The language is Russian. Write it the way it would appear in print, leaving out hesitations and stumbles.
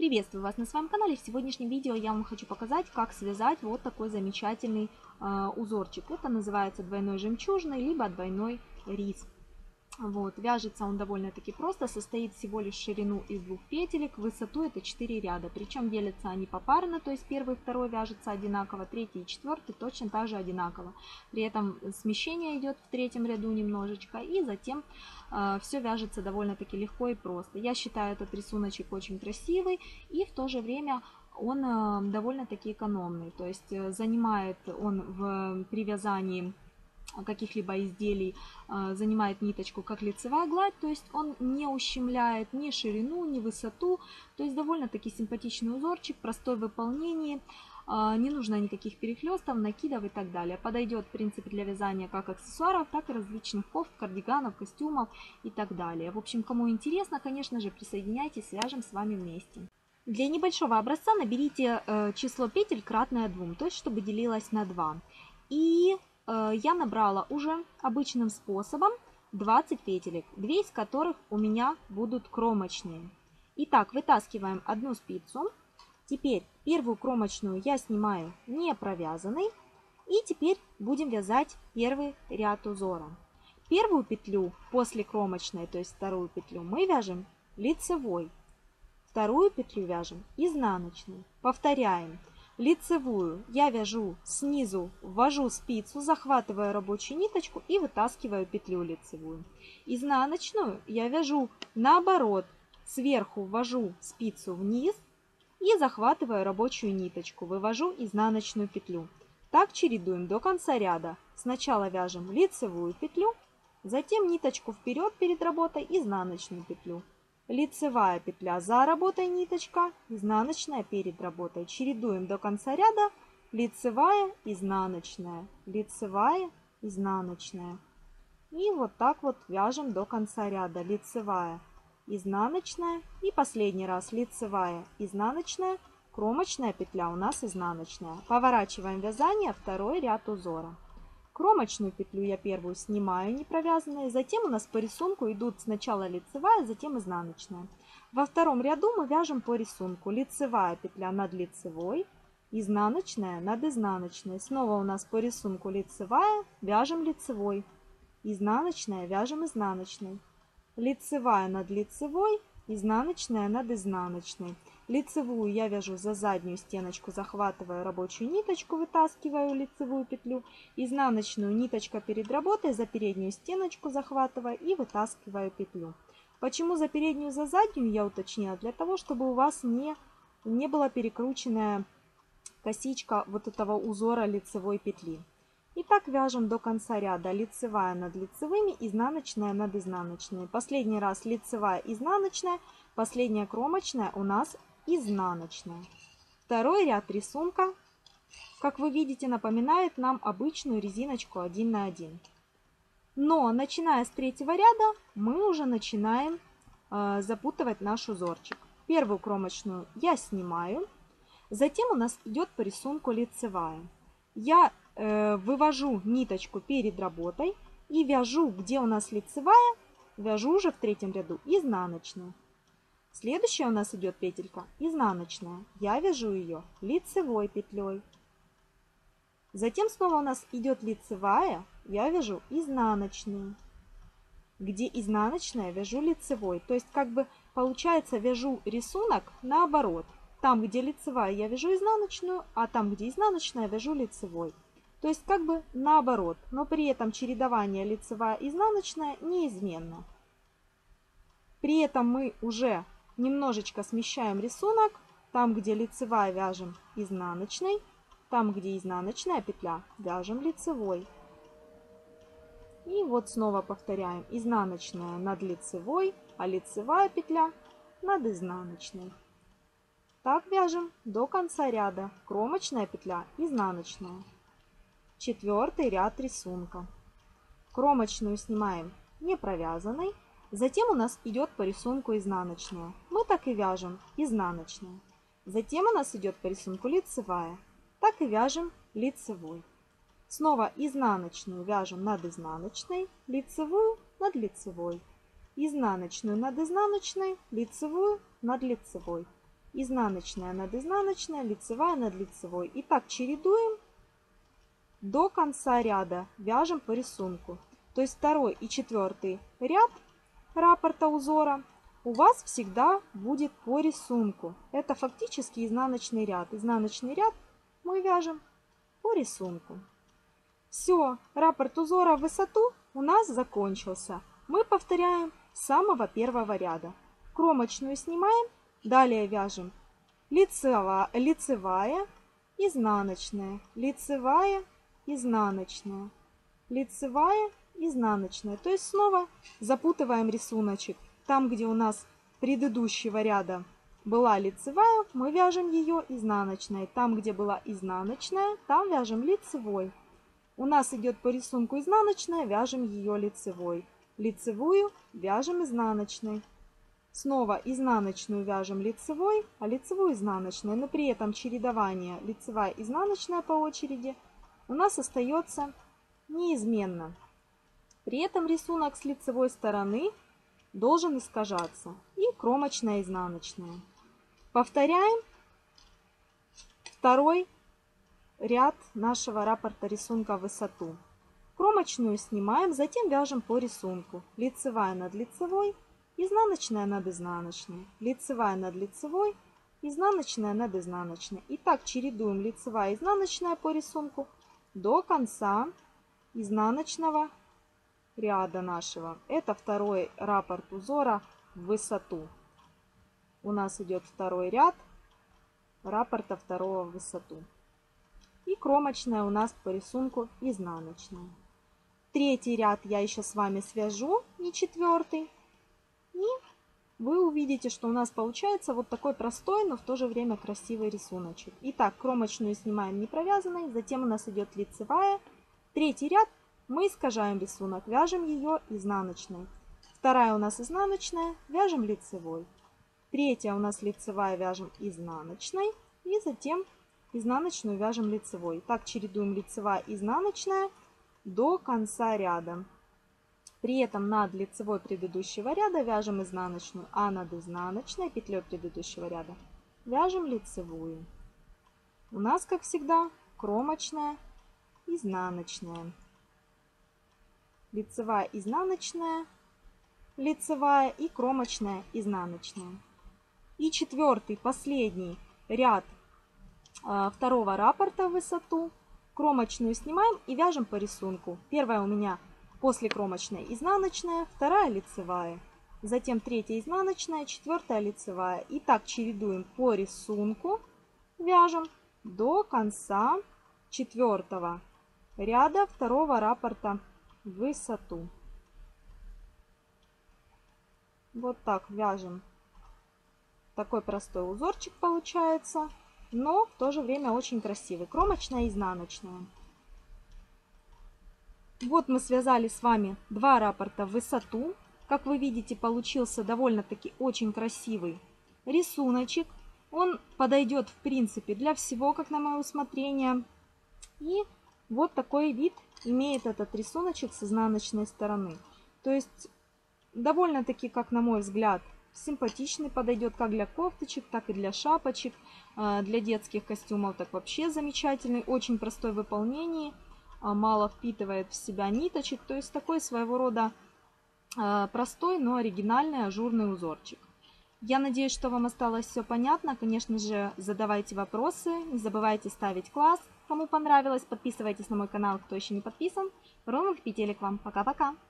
Приветствую вас на своем канале. В сегодняшнем видео я вам хочу показать, как связать вот такой замечательный узорчик. Это называется двойной жемчужный, либо двойной рис. Вот, вяжется он довольно-таки просто, состоит всего лишь ширину из 2 петелек, высоту это 4 ряда. Причем делятся они попарно, то есть первый и второй вяжется одинаково, третий и четвертый точно так же одинаково. При этом смещение идет в третьем ряду немножечко, и затем все вяжется довольно-таки легко и просто. Я считаю этот рисуночек очень красивый, и в то же время он довольно-таки экономный. То есть занимает он при вязании каких-либо изделий, занимает ниточку как лицевая гладь, то есть он не ущемляет ни ширину, ни высоту, то есть довольно-таки симпатичный узорчик, простой в выполнении, не нужно никаких перехлестов, накидов и так далее. Подойдет в принципе для вязания как аксессуаров, так и различных кофт, кардиганов, костюмов и так далее. В общем, кому интересно, конечно же, присоединяйтесь, свяжем с вами вместе. Для небольшого образца наберите число петель кратное 2, то есть чтобы делилось на 2. И я набрала уже обычным способом 20 петелек, 2 из которых у меня будут кромочные. Итак, вытаскиваем одну спицу. Теперь первую кромочную я снимаю не провязанной. И теперь будем вязать первый ряд узора. Первую петлю после кромочной, то есть вторую петлю, мы вяжем лицевой. Вторую петлю вяжем изнаночной. Повторяем. Лицевую я вяжу снизу, ввожу спицу, захватываю рабочую ниточку и вытаскиваю петлю лицевую. Изнаночную я вяжу наоборот, сверху ввожу спицу вниз и захватываю рабочую ниточку, вывожу изнаночную петлю. Так чередуем до конца ряда. Сначала вяжем лицевую петлю, затем ниточку вперед перед работой, изнаночную петлю. Лицевая петля за работой ниточка, изнаночная перед работой. Чередуем до конца ряда лицевая, изнаночная, лицевая, изнаночная. И вот так вот вяжем до конца ряда. Лицевая, изнаночная и последний раз лицевая, изнаночная, кромочная петля у нас изнаночная. Поворачиваем вязание, второй ряд узора. Кромочную петлю я первую снимаю не провязанной, затем у нас по рисунку идут сначала лицевая, затем изнаночная. Во втором ряду мы вяжем по рисунку лицевая петля над лицевой, изнаночная над изнаночной. Снова у нас по рисунку лицевая, вяжем лицевой, изнаночная, вяжем изнаночной. Лицевая над лицевой, изнаночная над изнаночной. Лицевую я вяжу за заднюю стеночку, захватываю рабочую ниточку, вытаскиваю лицевую петлю. Изнаночную ниточка перед работой, за переднюю стеночку захватываю и вытаскиваю петлю. Почему за переднюю, за заднюю я уточнила? Для того, чтобы у вас не была перекрученная косичка вот этого узора лицевой петли. И так вяжем до конца ряда. Лицевая над лицевыми, изнаночная над изнаночной. Последний раз лицевая, изнаночная, последняя кромочная у нас изнаночная. Второй ряд рисунка, как вы видите, напоминает нам обычную резиночку 1 на 1. Но начиная с третьего ряда мы уже начинаем запутывать наш узорчик. Первую кромочную я снимаю, затем у нас идет по рисунку лицевая. Я вывожу ниточку перед работой и вяжу, где у нас лицевая, вяжу уже в третьем ряду изнаночную. Следующая у нас идет петелька изнаночная. Я вяжу ее лицевой петлей. Затем снова у нас идет лицевая, я вяжу изнаночную. Где изнаночная, вяжу лицевой. То есть как бы получается вяжу рисунок наоборот. Там, где лицевая, я вяжу изнаночную, а там, где изнаночная, вяжу лицевой. То есть как бы наоборот, но при этом чередование лицевая-изнаночная неизменно. При этом мы уже немножечко смещаем рисунок. Там, где лицевая, вяжем изнаночной. Там, где изнаночная петля, вяжем лицевой. И вот снова повторяем. Изнаночная над лицевой, а лицевая петля над изнаночной. Так вяжем до конца ряда. Кромочная петля, изнаночная. Четвертый ряд рисунка. Кромочную снимаем не провязанной. Затем у нас идет по рисунку изнаночная. Мы так и вяжем изнаночная. Затем у нас идет по рисунку лицевая. Так и вяжем лицевой. Снова изнаночную вяжем над изнаночной, лицевую над лицевой. Изнаночную над изнаночной, лицевую над лицевой. изнаночная над изнаночной, лицевая над лицевой. И так чередуем до конца ряда, вяжем по рисунку. То есть второй и четвертый ряд раппорта узора у вас всегда будет по рисунку. Это фактически изнаночный ряд. Изнаночный ряд мы вяжем по рисунку. Все, раппорт узора в высоту у нас закончился. Мы повторяем с самого первого ряда. Кромочную снимаем, далее вяжем лицевая, изнаночная, лицевая, изнаночная, лицевая, изнаночная. То есть снова запутываем рисуночек. Там, где у нас предыдущего ряда была лицевая, мы вяжем ее изнаночной. Там, где была изнаночная, там вяжем лицевой. У нас идет по рисунку изнаночная, вяжем ее лицевой. Лицевую вяжем изнаночной. Снова изнаночную вяжем лицевой, а лицевую изнаночной. Но при этом чередование лицевая изнаночная по очереди у нас остается неизменно. При этом рисунок с лицевой стороны должен искажаться. И кромочная изнаночная. Повторяем второй ряд нашего раппорта рисунка в высоту. Кромочную снимаем, затем вяжем по рисунку. Лицевая над лицевой, изнаночная над изнаночной, лицевая над лицевой, изнаночная над изнаночной. И так чередуем лицевая и изнаночная по рисунку до конца изнаночного ряда нашего. Это второй раппорт узора в высоту. У нас идет второй ряд раппорта второго в высоту. И кромочная у нас по рисунку изнаночная. Третий ряд я еще с вами свяжу, не четвертый. И вы увидите, что у нас получается вот такой простой, но в то же время красивый рисуночек. Итак, кромочную снимаем не провязанной, затем у нас идет лицевая. Третий ряд мы искажаем рисунок, вяжем ее изнаночной. Вторая у нас изнаночная, вяжем лицевой. Третья у нас лицевая, вяжем изнаночной. И затем изнаночную вяжем лицевой. Так чередуем лицевая и изнаночная до конца ряда. При этом над лицевой предыдущего ряда вяжем изнаночную, а над изнаночной петлей предыдущего ряда вяжем лицевую. У нас, как всегда, кромочная, изнаночная. Лицевая, изнаночная, лицевая и кромочная, изнаночная. И четвертый, последний ряд второго раппорта в высоту. Кромочную снимаем и вяжем по рисунку. Первая у меня после кромочной изнаночная, вторая лицевая. Затем третья изнаночная, четвертая лицевая. И так чередуем по рисунку, вяжем до конца четвертого ряда второго раппорта в высоту. Вот так вяжем. Такой простой узорчик получается, но в то же время очень красивый. Кромочная и изнаночная. Вот мы связали с вами два раппорта в высоту. Как вы видите, получился довольно-таки очень красивый рисуночек. Он подойдет в принципе для всего, как на мое усмотрение. И вот такой вид имеет этот рисуночек с изнаночной стороны. То есть довольно-таки, как на мой взгляд, симпатичный, подойдет как для кофточек, так и для шапочек, для детских костюмов. Так вообще замечательный, очень простой в выполнении, мало впитывает в себя ниточек. То есть такой своего рода простой, но оригинальный ажурный узорчик. Я надеюсь, что вам осталось все понятно. Конечно же, задавайте вопросы, не забывайте ставить класс. Кому понравилось, подписывайтесь на мой канал, кто еще не подписан. Ровных петелек вам. Пока-пока!